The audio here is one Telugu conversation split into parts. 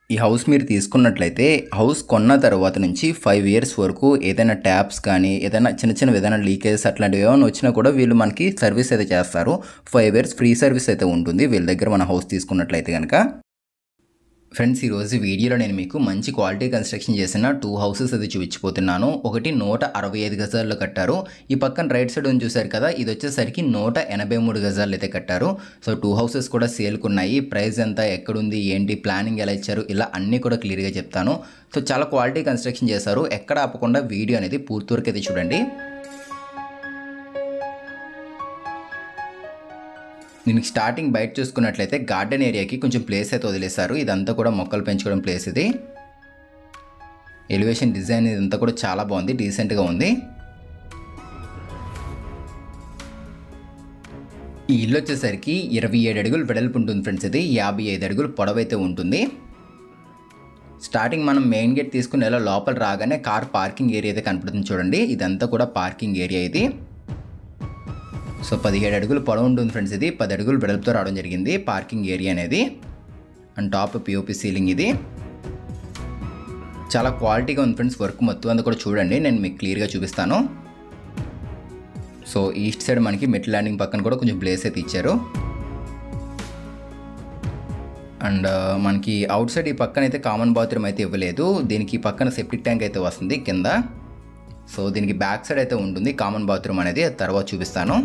ఈ హౌస్ మీరు తీసుకున్నట్లయితే హౌస్ కొన్న తర్వాత నుంచి 5 ఇయర్స్ వరకు ఏదైనా ట్యాప్స్ కానీ ఏదైనా చిన్న చిన్న ఏదైనా లీకేజెస్ అట్లాంటివి ఏమైనా వచ్చినా కూడా వీళ్ళు మనకి సర్వీస్ అయితే చేస్తారు. 5 ఇయర్స్ ఫ్రీ సర్వీస్ అయితే ఉంటుంది వీళ్ళ దగ్గర మన హౌస్ తీసుకున్నట్లయితే కనుక. ఫ్రెండ్స్, ఈరోజు వీడియోలో నేను మీకు మంచి క్వాలిటీ కన్స్ట్రక్షన్ చేసిన 2 హౌసెస్ అయితే చూపించిపోతున్నాను. ఒకటి 165 గజాల్లో కట్టారు. ఈ పక్కన రైట్ సైడ్ ఉంది చూసారు కదా, ఇది వచ్చేసరికి 183 గజాలు అయితే కట్టారు. సో 2 హౌసెస్ కూడా సేల్కి ఉన్నాయి. ప్రైస్ ఎంత, ఎక్కడుంది, ఏంటి, ప్లానింగ్ ఎలా ఇచ్చారు, ఇలా అన్నీ కూడా క్లియర్గా చెప్తాను. సో చాలా క్వాలిటీ కన్స్ట్రక్షన్ చేశారు. ఎక్కడ ఆపకుండా వీడియో అనేది పూర్తి వరకు అయితే చూడండి. దీనికి స్టార్టింగ్ బయట చూసుకున్నట్లయితే గార్డెన్ ఏరియాకి కొంచెం ప్లేస్ అయితే వదిలేశారు. ఇదంతా కూడా మొక్కలు పెంచుకోవడం ప్లేస్ ఇది. ఎలివేషన్ డిజైన్ ఇదంతా కూడా చాలా బాగుంది, డీసెంట్గా ఉంది. ఈ ఇల్లు వచ్చేసరికి 27 అడుగులు వెడల్పు ఉంటుంది ఫ్రెండ్స్. ఇది 55 అడుగులు పొడవైతే ఉంటుంది. స్టార్టింగ్ మనం మెయిన్ గేట్ తీసుకుని ఇలా లోపల రాగానే కార్ పార్కింగ్ ఏరియా అయితే కనపడుతుంది చూడండి. ఇదంతా కూడా పార్కింగ్ ఏరియా ఇది. సో 17 అడుగులు పొడవు ఉంటుంది ఫ్రెండ్స్. ఇది 10 అడుగులు వెడల్పుతో రావడం జరిగింది పార్కింగ్ ఏరియా అనేది. అండ్ టాప్ పిఓపి సీలింగ్ ఇది. చాలా క్వాలిటీగా ఉంది ఫ్రెండ్స్. వర్క్ మొత్తం అంతా కూడా చూడండి, నేను మీకు క్లియర్గా చూపిస్తాను. సో ఈస్ట్ సైడ్ మనకి మెట్ ల్యాండింగ్ పక్కన కూడా కొంచెం ప్లేస్ అయితే ఇచ్చారు. అండ్ మనకి అవుట్ సైడ్ ఈ పక్కన అయితే కామన్ బాత్రూమ్ అయితే ఇవ్వలేదు. దీనికి పక్కన సెప్టిక్ ట్యాంక్ అయితే వస్తుంది కింద. సో దీనికి బ్యాక్ సైడ్ అయితే ఉంటుంది కామన్ బాత్రూమ్ అనేది, తర్వాత చూపిస్తాను.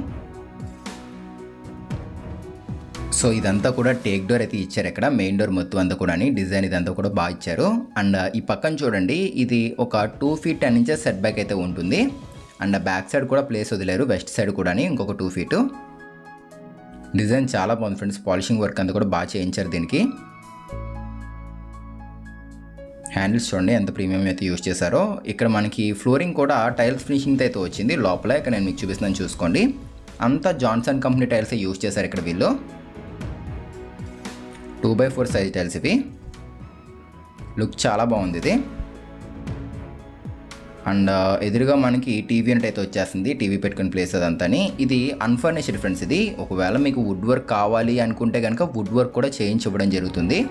సో ఇదంతా కూడా టేక్ డోర్ అయితే ఇచ్చారు. ఇక్కడ మెయిన్ డోర్ మొత్తం అంతా కూడా డిజైన్ ఇదంతా కూడా బాగా ఇచ్చారు. అండ్ ఈ పక్కన చూడండి, ఇది ఒక 2 feet 10 inches సెట్ బ్యాక్ అయితే ఉంటుంది. అండ్ బ్యాక్ సైడ్ కూడా ప్లేస్ వదిలేరు, వెస్ట్ సైడ్ కూడా ఇంకొక 2 feet. డిజైన్ చాలా బాగుంది ఫ్రెండ్స్. పాలిషింగ్ వర్క్ అంతా కూడా బాగా చేయించారు దీనికి. హ్యాండిల్స్ చూడండి ఎంత ప్రీమియం అయితే యూజ్ చేశారో. ఇక్కడ మనకి ఫ్లోరింగ్ కూడా టైల్స్ ఫినిషింగ్ అయితే వచ్చింది లోపల. ఇక్కడ నేను మీకు చూపిస్తున్నాను చూసుకోండి. అంతా జాన్సన్ కంపెనీ టైల్స్ యూజ్ చేశారు ఇక్కడ వీళ్ళు. 2x4 సైజ్ టైల్స్ ఇవి. లుక్ చాలా బాగుంది ఇది. అండ్ ఎదురుగా మనకి టీవీ యూనిట్ అయితే వచ్చేస్తుంది, టీవీ పెట్టుకునే ప్లేస్ అదంతాని. ఇది అన్ఫర్నిష్డ్ ఫ్రెండ్స్. ఇది ఒకవేళ మీకు వుడ్ వర్క్ కావాలి అనుకుంటే కనుక వుడ్ వర్క్ కూడా చేయించి ఇవ్వడం జరుగుతుంది.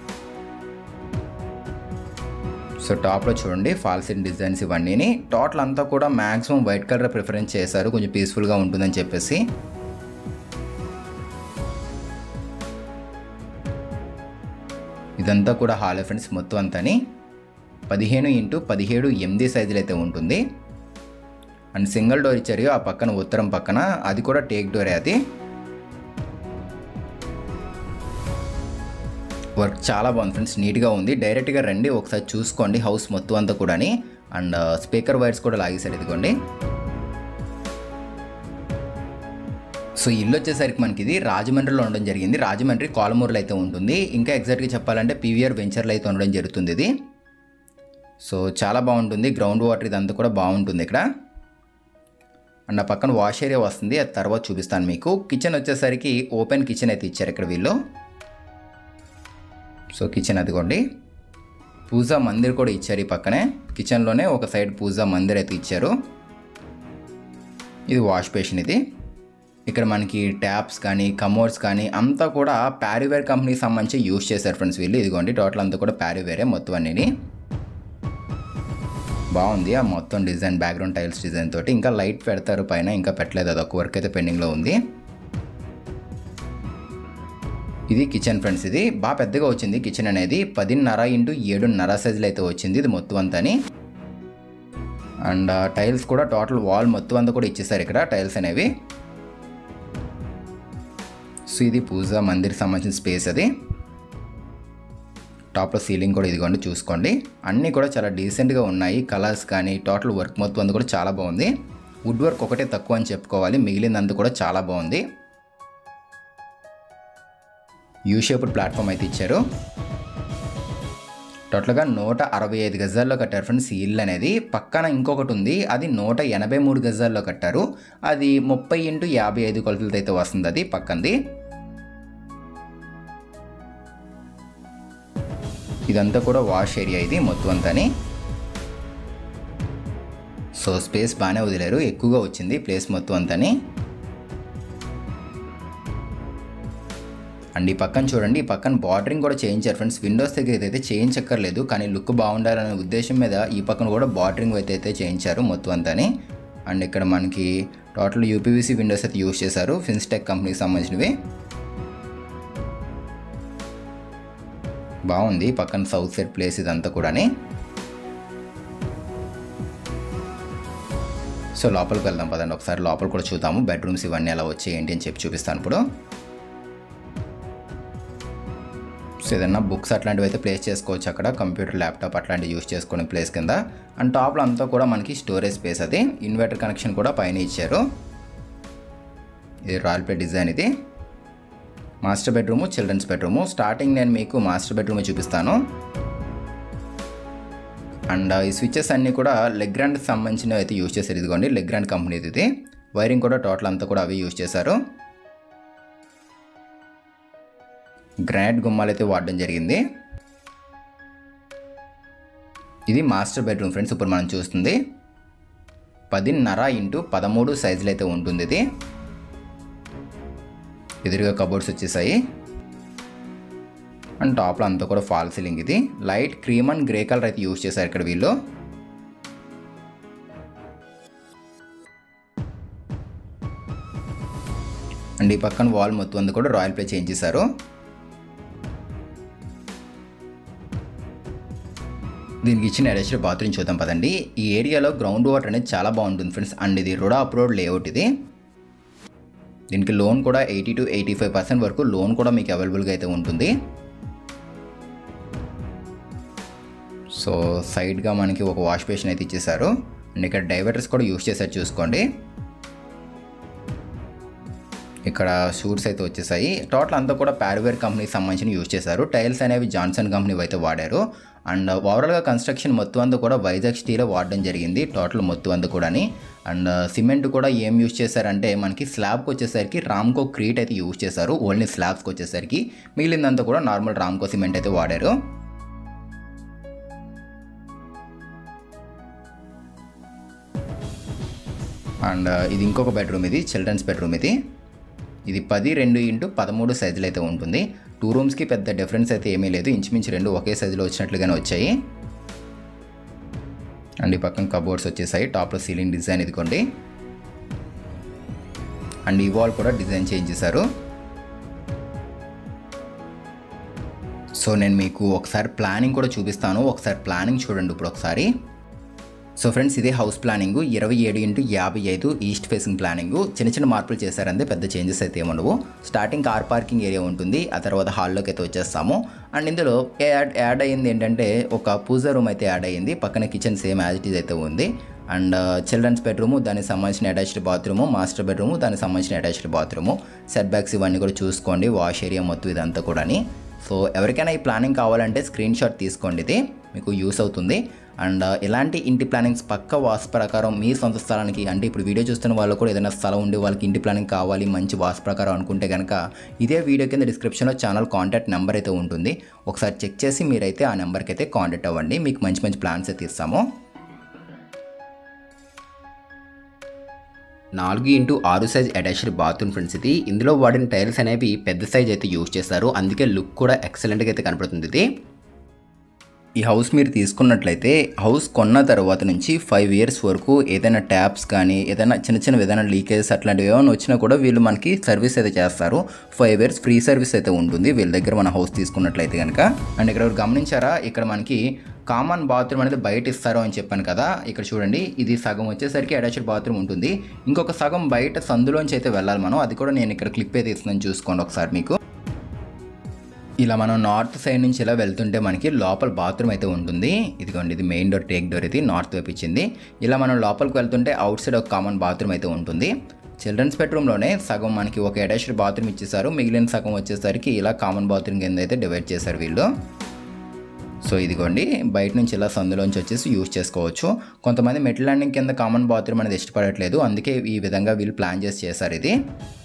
సో టాప్లో చూడండి ఫాల్ సీలింగ్ డిజైన్స్ ఇవన్నీ. టోటల్ అంతా కూడా మ్యాక్సిమం వైట్ కలర్ ప్రిఫరెన్స్ చేశారు, కొంచెం పీస్ఫుల్గా ఉంటుందని చెప్పేసి. ఇదంతా కూడా హాల్ ఫ్రెండ్స్ మొత్తం అంతాని. 15x17 8 సైజులు అయితే ఉంటుంది. అండ్ సింగిల్ డోర్ ఇచ్చారు ఆ పక్కన ఉత్తరం పక్కన, అది కూడా టేక్ డోరే. అది వర్క్ చాలా బాగుంది ఫ్రెండ్స్, నీట్గా ఉంది. డైరెక్ట్గా రండి ఒకసారి చూసుకోండి హౌస్ మొత్తం అంతా కూడా. అండ్ స్పీకర్ వైర్స్ కూడా లాగేశారు ఇదిగోండి. సో ఇల్లు వచ్చేసరికి మనకి ఇది రాజమండ్రిలో ఉండడం జరిగింది. రాజమండ్రి కోలమూరులో అయితే ఉంటుంది. ఇంకా ఎగ్జాక్ట్గా చెప్పాలంటే పీవీఆర్ వెంచర్లో అయితే ఉండడం జరుగుతుంది ఇది. సో చాలా బాగుంటుంది. గ్రౌండ్ వాటర్ ఇదంతా కూడా బాగుంటుంది ఇక్కడ. అండ్ ఆ పక్కన వాష్ ఏరియా వస్తుంది, అది తర్వాత చూపిస్తాను మీకు. కిచెన్ వచ్చేసరికి ఓపెన్ కిచెన్ అయితే ఇచ్చారు ఇక్కడ వీళ్ళు. సో కిచెన్ అదిగోండి. పూజా మందిర్ కూడా ఇచ్చారు ఈ పక్కనే. కిచెన్లోనే ఒక సైడ్ పూజా మందిర్ అయితే ఇచ్చారు. ఇది వాష్ బేసిన్ ఇది. ఇక్కడ మనకి ట్యాప్స్ కానీ కమోడ్స్ కానీ అంతా కూడా ప్యారీవేర్ కంపెనీకి సంబంధించి యూజ్ చేశారు ఫ్రెండ్స్ వీళ్ళు. ఇదిగోండి టోటల్ అంతా కూడా ప్యారీవేరే మొత్తం అన్నీ. బాగుంది ఆ మొత్తం డిజైన్, బ్యాక్గ్రౌండ్ టైల్స్ డిజైన్ తోటి. ఇంకా లైట్ పెడతారు పైన, ఇంకా పెట్టలేదు, అదొక వర్క్ అయితే పెండింగ్లో ఉంది. ఇది కిచెన్ ఫ్రెండ్స్. ఇది బాగా పెద్దగా వచ్చింది కిచెన్ అనేది. 10.5 x 7.5 సైజులు అయితే వచ్చింది ఇది మొత్తం అంతాని. అండ్ టైల్స్ కూడా టోటల్ వాల్ మొత్తం అంతా కూడా ఇచ్చేసారు ఇక్కడ టైల్స్ అనేవి. సో ఇది పూజా మందిర్కి సంబంధించిన స్పేస్ అది. టాప్లో సీలింగ్ కూడా ఇదిగోండి చూసుకోండి. అన్నీ కూడా చాలా డీసెంట్గా ఉన్నాయి. కలర్స్ కానీ టోటల్ వర్క్ మొత్తం అంతా కూడా చాలా బాగుంది. వుడ్ వర్క్ ఒకటే తక్కువ అని చెప్పుకోవాలి, మిగిలినందుకు కూడా చాలా బాగుంది. యూ షేప్డ్ ప్లాట్ఫామ్ అయితే ఇచ్చారు. టోటల్గా 165 గజాల్లో కట్టారు ఫ్రెండ్స్ ఈ ఇల్లు అనేది. పక్కన ఇంకొకటి ఉంది, అది 183 గజాల్లో కట్టారు. అది 30x55 కొలతలతో అయితే వస్తుంది అది పక్కంది. ఇదంతా కూడా వాష్ ఏరియా ఇది మొత్తం అంతాని. సో స్పేస్ బాగానే వదిలేరు, ఎక్కువగా వచ్చింది ప్లేస్ మొత్తం అంతాని. అండ్ ఈ పక్కన చూడండి, ఈ పక్కన బార్డరింగ్ కూడా చేయించారు ఫ్రెండ్స్. విండోస్ దగ్గర అయితే చేయించక్కర్లేదు, కానీ లుక్ బాగుండాలనే ఉద్దేశం మీద ఈ పక్కన కూడా బార్డరింగ్ అయితే చేయించారు మొత్తం అంతాని. అండ్ ఇక్కడ మనకి టోటల్ యూపీవీసీ విండోస్ అయితే యూజ్ చేశారు, ఫిన్స్టెక్ కంపెనీకి సంబంధించినవి. బాగుంది పక్కన సౌత్ సైడ్ ప్లేస్ ఇదంతా కూడా. సో లోపలికి వెళ్దాం పదండి, ఒకసారి లోపల కూడా చూద్దాము. బెడ్రూమ్స్ ఇవన్నీ ఎలా వచ్చాయి ఏంటి అని చెప్పి చూపిస్తాను ఇప్పుడు. సో ఏదన్నా బుక్స్ అట్లాంటివి అయితే ప్లేస్ చేసుకోవచ్చు అక్కడ, కంప్యూటర్ ల్యాప్టాప్ అట్లాంటివి యూజ్ చేసుకునే ప్లేస్ కింద. అండ్ టాప్లో అంతా కూడా మనకి స్టోరేజ్ స్పేస్, అది ఇన్వర్టర్ కనెక్షన్ కూడా పైన ఇచ్చారు. ఇది రాయల్ ప్లే డిజైన్. ఇది master bedroom, children's bedroom. Starting నేను మీకు మాస్టర్ బెడ్రూమ్ చూపిస్తాను. అండ్ ఈ స్విచ్చెస్ అన్నీ కూడా లెగ్రాండ్కి సంబంధించినవి అయితే యూజ్ చేశారు. ఇదిగోండి లెగ్రాండ్ కంపెనీది ఇది. వైరింగ్ కూడా టోటల్ అంతా కూడా అవి యూజ్ చేశారు. గ్రానైట్ గుమ్మాలు అయితే వాడడం జరిగింది. ఇది మాస్టర్ బెడ్రూమ్ ఫ్రెండ్స్. ఇప్పుడు మనం చూస్తుంది 10.5x13 సైజులు అయితే ఉంటుంది ఇది. ఎదురుగా కబోర్డ్స్ వచ్చేసాయి. అండ్ టాప్లో అంతా కూడా ఫాల్ సీలింగ్. ఇది light cream and grey colour అయితే యూజ్ చేశారు ఇక్కడ వీళ్ళు. అండ్ ఈ పక్కన వాల్ మొత్తం అంతా కూడా రాయల్ ప్లే చేంజ్ చేశారు. దీనికి ఇచ్చిన అటాచ్డ్ బాత్రూమ్ చూద్దాం పదండి. ఈ ఏరియాలో గ్రౌండ్ వాటర్ అనేది చాలా బాగుంటుంది ఫ్రెండ్స్. అండ్ ఇది రుడా అప్రోడ్ లేఅవుట్. ఇది దీనికి లోన్ కూడా 80 to 85% వరకు లోన్ కూడా మీకు అవైలబుల్గా అయితే ఉంటుంది. సో సైడ్గా మనకి ఒక వాష్ బేసిన్ అయితే ఇచ్చేసారు. అండ్ ఇక్కడ డైవర్టర్స్ కూడా యూజ్ చేశారు చూసుకోండి. ఇక్కడ షూట్స్ అయితే వచ్చేసాయి. టోటల్ అంతా కూడా ప్యారివేర్ కంపెనీకి సంబంధించిన యూజ్ చేశారు. టైల్స్ అనేవి జాన్సన్ కంపెనీ అయితే వాడారు. అండ్ ఓవరాల్గా కన్స్ట్రక్షన్ మొత్తం అంతా కూడా వైజాగ్ స్టీల్ వాడడం జరిగింది టోటల్ మొత్తం అంతా కూడా. అండ్ సిమెంట్ కూడా ఏం యూజ్ చేశారంటే మనకి స్లాబ్కి వచ్చేసరికి రామ్కో క్రీట్ అయితే యూజ్ చేశారు. ఓన్లీ స్లాబ్స్కి వచ్చేసరికి మిగిలిందంతా కూడా నార్మల్ రామ్కో సిమెంట్ అయితే వాడారు. అండ్ ఇది ఇంకొక బెడ్రూమ్. ఇది చిల్డ్రన్స్ బెడ్రూమ్. ఇది 10.2x13 సైజులు అయితే ఉంటుంది. 2 రూమ్స్కి పెద్ద డిఫరెన్స్ అయితే ఏమీ లేదు, ఇంచుమించు 2 ఒకే సైజులో వచ్చినట్లుగానే వచ్చాయి. అండ్ ఈ పక్కన కబోర్డ్స్ వచ్చేసాయి. టాప్లో సీలింగ్ డిజైన్ ఇదిగోండి. అండ్ ఈ వాల్ కూడా డిజైన్ చేంజ్ చేశారు. సో నేను మీకు ఒకసారి ప్లానింగ్ కూడా చూపిస్తాను, ఒకసారి ప్లానింగ్ చూడండి ఇప్పుడు ఒకసారి. సో ఫ్రెండ్స్ ఇదే house planning 27x55 east facing planning. చిన్న చిన్న మార్పులు చేశారంటే పెద్ద చేంజెస్ అయితే ఏముండవు. స్టార్టింగ్ కార్ పార్కింగ్ ఏరియా ఉంటుంది, ఆ తర్వాత హాల్లోకి అయితే వచ్చేస్తాము. అండ్ ఇందులో యాడ్ అయ్యింది ఏంటంటే ఒక పూజా రూమ్ అయితే యాడ్ అయ్యింది. పక్కన kitchen same as it is అయితే ఉంది. అండ్ చిల్డ్రన్స్ బెడ్రూము, దానికి సంబంధించిన అటాచ్డ్ బాత్రూము, మాస్టర్ బెడ్రూము, దానికి సంబంధించిన అటాచ్డ్ బాత్రూము, సెట్ బ్యాక్స్ ఇవన్నీ కూడా చూసుకోండి. వాష్ ఏరియా మొత్తం ఇదంతా కూడా. సో ఎవరికైనా ఈ ప్లానింగ్ కావాలంటే స్క్రీన్ షాట్ తీసుకోండి, ఇది మీకు యూస్ అవుతుంది. అండ్ ఇలాంటి ఇంటి ప్లానింగ్స్ పక్క వాస్తు ప్రకారం మీ సొంత స్థలానికి, అంటే ఇప్పుడు వీడియో చూస్తున్న వాళ్ళు కూడా ఏదైనా స్థలం ఉండి వాళ్ళకి ఇంటి ప్లానింగ్ కావాలి మంచి వాస్తు ప్రకారం అనుకుంటే కనుక ఇదే వీడియో కింద డిస్క్రిప్షన్లో ఛానల్ కాంటాక్ట్ నెంబర్ అయితే ఉంటుంది. ఒకసారి చెక్ చేసి మీరైతే ఆ నెంబర్కి అయితే కాంటాక్ట్ అవ్వండి, మీకు మంచి మంచి ప్లాన్స్ అయితే ఇస్తాము. 4x6 size attached bathroom friends. ఇది ఇందులో వాడిన టైల్స్ అనేవి పెద్ద సైజ్ అయితే యూజ్ చేస్తారు, అందుకే లుక్ కూడా ఎక్సలెంట్గా అయితే కనపడుతుంది. ఇది ఈ హౌస్ మీరు తీసుకున్నట్లయితే హౌస్ కొన్న తర్వాత నుంచి 5 years వరకు ఏదైనా ట్యాప్స్ కానీ ఏదైనా చిన్న ఏదైనా లీకేజెస్ అట్లాంటివి ఏమైనా వచ్చినా కూడా వీళ్ళు మనకి సర్వీస్ అయితే చేస్తారు. 5 years ఫ్రీ సర్వీస్ అయితే ఉంటుంది వీళ్ళ దగ్గర మన హౌస్ తీసుకున్నట్లయితే కనుక. అండ్ ఇక్కడ గమనించారా, ఇక్కడ మనకి కామన్ బాత్రూమ్ అనేది బయట ఇస్తారు అని చెప్పాను కదా. ఇక్కడ చూడండి, ఇది సగం వచ్చేసరికి అటాచ్డ్ బాత్రూమ్ ఉంటుంది, ఇంకొక సగం బయట సందులోంచి అయితే వెళ్ళాలి మనం. అది కూడా నేను ఇక్కడ క్లిప్ అయితే ఇస్తున్నాను చూసుకోండి ఒకసారి. మీకు ఇలా మనం నార్త్ సైడ్ నుంచి ఇలా వెళ్తుంటే మనకి లోపల బాత్రూమ్ అయితే ఉంటుంది. ఇదిగోండి, ఇది మెయిన్ డోర్, టేక్ డోర్, ఇది నార్త్ వైపు ఇచ్చింది. ఇలా మనం లోపలికి వెళ్తుంటే అవుట్ సైడ్ ఒక కామన్ బాత్రూమ్ అయితే ఉంటుంది. చిల్డ్రన్స్ బెడ్రూమ్లోనే సగం మనకి ఒక అటాచ్డ్ బాత్రూమ్ ఇచ్చేసారు, మిగిలిన సగం వచ్చేసరికి ఇలా కామన్ బాత్రూమ్ కింద అయితే డివైడ్ చేశారు వీళ్ళు. సో ఇదిగోండి, బయట నుంచి ఇలా సందులోంచి వచ్చేసి యూజ్ చేసుకోవచ్చు. కొంతమంది మెటల్ ల్యాండింగ్ కింద కామన్ బాత్రూమ్ అనేది ఇష్టపడట్లేదు, అందుకే ఈ విధంగా వీళ్ళు ప్లాన్ చేసి చేశారు ఇది.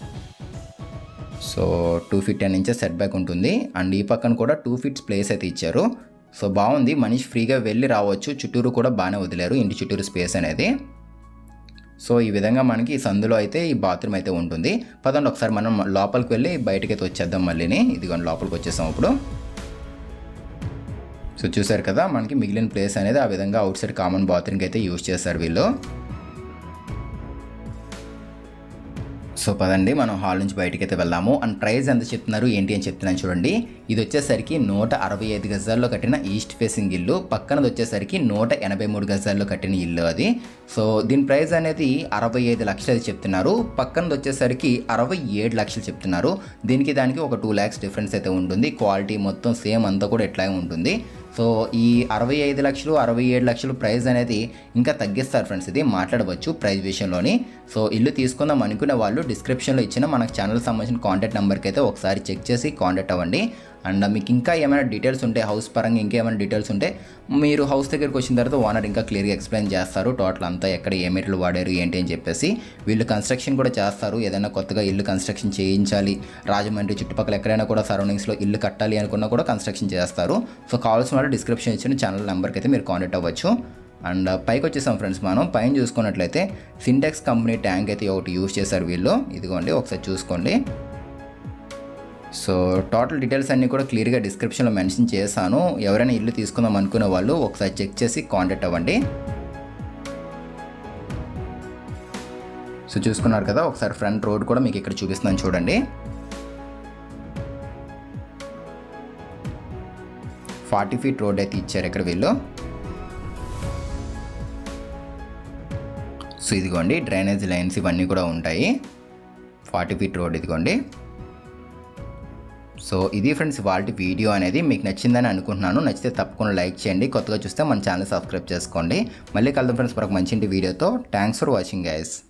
So 2 feet 10 inches set back ఉంటుంది. అండ్ ఈ పక్కన కూడా 2 feet ప్లేస్ అయితే ఇచ్చారు. సో బాగుంది, మనిషి ఫ్రీగా వెళ్ళి రావచ్చు. చుట్టూరు కూడా బాగానే వదిలేరు, ఇంటి చుట్టూరు స్పేస్ అనేది. సో ఈ విధంగా మనకి ఈ సందులో అయితే ఈ బాత్రూమ్ అయితే ఉంటుంది. పదండి ఒకసారి మనం లోపలికి వెళ్ళి బయటకైతే వచ్చేద్దాం మళ్ళీని. ఇదిగోండి లోపలికి వచ్చేసాం ఇప్పుడు. సో చూసారు కదా మనకి మిగిలిన ప్లేస్ అనేది ఆ విధంగా అవుట్ సైడ్ కామన్ బాత్రూమ్కి అయితే యూజ్ చేస్తారు వీళ్ళు. సో పదండి మనం హాల్ నుంచి బయటకి అయితే వెళ్దాము. అండ్ ప్రైస్ ఎంత చెప్తున్నారు ఏంటి అని చెప్తున్నాను చూడండి. ఇది వచ్చేసరికి 165 గజాల్లో కట్టిన ఈస్ట్ ఫేసింగ్ ఇల్లు, పక్కనది వచ్చేసరికి 183 గజాల్లో కట్టిన ఇల్లు అది. సో దీని ప్రైస్ అనేది 65 లక్షలు చెప్తున్నారు, పక్కనది వచ్చేసరికి 67 లక్షలు చెప్తున్నారు. దీనికి దానికి ఒక 2 lakhs డిఫరెన్స్ అయితే ఉంటుంది. క్వాలిటీ మొత్తం సేమ్ అంతా కూడా ఎట్లాగే ఉంటుంది. సో ఈ 65 లక్షలు 67 లక్షలు ప్రైస్ అనేది ఇంకా తగ్గిస్తారు ఫ్రెండ్స్, ఇది మాట్లాడవచ్చు ప్రైస్ విషయంలోని. సో ఇల్లు తీసుకుందాం అనుకునే వాళ్ళు డిస్క్రిప్షన్లో ఇచ్చిన మనకు ఛానల్ సంబంధించిన కాంటాక్ట్ నెంబర్కి అయితే ఒకసారి చెక్ చేసి కాంటాక్ట్ అవ్వండి. అండ్ మీకు ఇంకా ఏమైనా డీటెయిల్స్ ఉంటే హౌస్ పరంగా ఇంకేమైనా డీటెయిల్స్ ఉంటే మీరు హౌస్ దగ్గరికి వచ్చిన తర్వాత ఓనర్ ఇంకా క్లియర్గా ఎక్స్ప్లెయిన్ చేస్తారు. టోటల్ అంతా ఎక్కడ ఏ మెటీరియల్ వాడారు ఏంటి అని చెప్పేసి. వీళ్ళు కన్స్ట్రక్షన్ కూడా చేస్తారు. ఏదైనా కొత్తగా ఇల్లు కన్స్ట్రక్షన్ చేయించాలి, రాజమండ్రి చుట్టుపక్కల ఎక్కడైనా కూడా సరౌండింగ్స్లో ఇల్లు కట్టాలి అనుకున్నా కూడా కన్స్ట్రక్షన్ చేస్తారు. సో కావాల్సిన వాళ్ళు డిస్క్రిప్షన్ ఇచ్చిన ఛానల్ నెంబర్కి అయితే మీరు కాంటాక్ట్ అవ్వచ్చు. అండ్ పైకి వచ్చేసాం ఫ్రెండ్స్ మనం. పైన చూసుకున్నట్లయితే సింటెక్స్ కంపెనీ ట్యాంక్ అయితే ఒకటి యూజ్ చేశారు వీళ్ళు. ఇదిగోండి ఒకసారి చూసుకోండి. సో టోటల్ డీటెయిల్స్ అన్నీ కూడా క్లియర్గా డిస్క్రిప్షన్లో మెన్షన్ చేశాను. ఎవరైనా ఇల్లు తీసుకుందాం అనుకునే వాళ్ళు ఒకసారి చెక్ చేసి కాంటాక్ట్ అవ్వండి. సో చూసుకున్నారు కదా, ఒకసారి ఫ్రంట్ రోడ్ కూడా మీకు ఇక్కడ చూపిస్తున్నాను చూడండి. 40 feet రోడ్ అయితే ఇచ్చారు ఇక్కడ వీళ్ళు. సో ఇదిగోండి డ్రైనేజ్ లైన్స్ ఇవన్నీ కూడా ఉంటాయి. 40 feet రోడ్ ఇదిగోండి. సో ఇది ఫ్రెండ్స్ వాళ్ళ వీడియో అనేది మీకు నచ్చిందని అనుకుంటున్నాను. నచ్చితే తప్పకుండా లైక్ చేయండి. కొత్తగా చూస్తే మన ఛానల్ సబ్స్క్రైబ్ చేసుకోండి. మళ్ళీ కలుద్దాం ఫ్రెండ్స్ మరొక మంచి వీడియోతో. Thanks for watching guys.